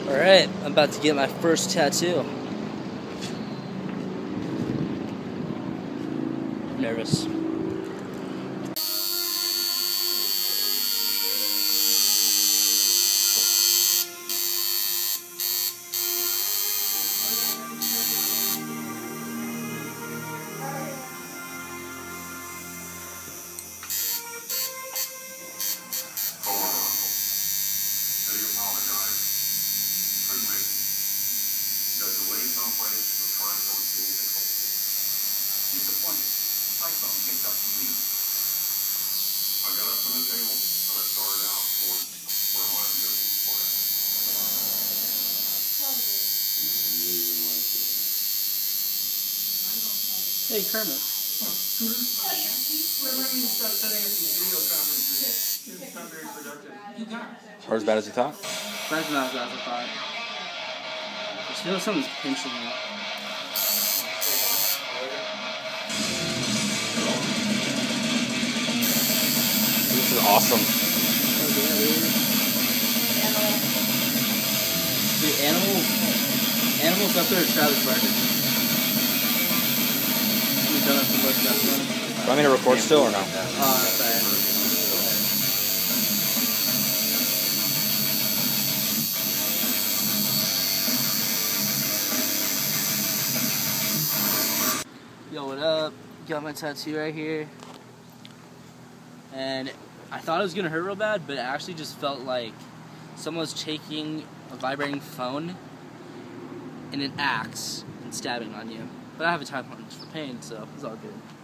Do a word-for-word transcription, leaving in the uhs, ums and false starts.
Alright, I'm about to get my first tattoo. I'm nervous. Disappointed. The cyclone picked up the lead. I got up from the table and I started out towards where my vehicle was parked. Hey, Kermit. We're learning to stop setting up these video conferences. It's not very productive. You got it. Or as bad as you thought? That's not as bad as I thought. I just feel like something's pinching me. This is awesome. Oh, yeah, dude. Dude, Animal, Animal's up there at Travis Barker. You done it for most of that one? Do I mean to record still or no? Oh, sorry. Yo, what up? Got my tattoo right here. And I thought it was gonna hurt real bad, but it actually just felt like someone was taking a vibrating phone and an axe and stabbing on you. But I have a time punch for pain, so it's all good.